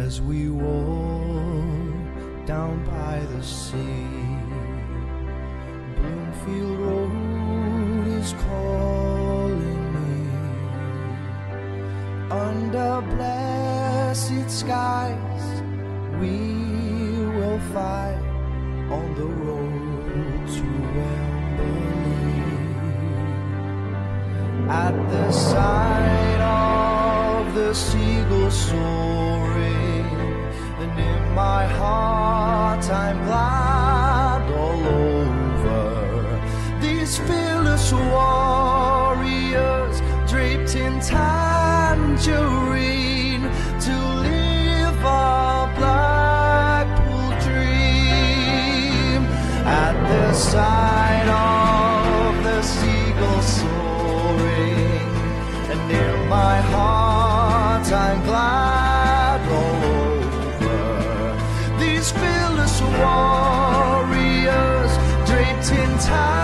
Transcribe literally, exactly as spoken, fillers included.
as we walk down by the sea. Bloomfield Road is calling me. Under blessed skies we will fight on the road to Wembley. At the sight of the seagulls soaring, and in my heart I'm glad all over. These fearless warriors draped in tangerine to live a Blackpool dream. At the sight of the seagulls soaring, and in my heart I'm glad all over. These fearless warriors draped in time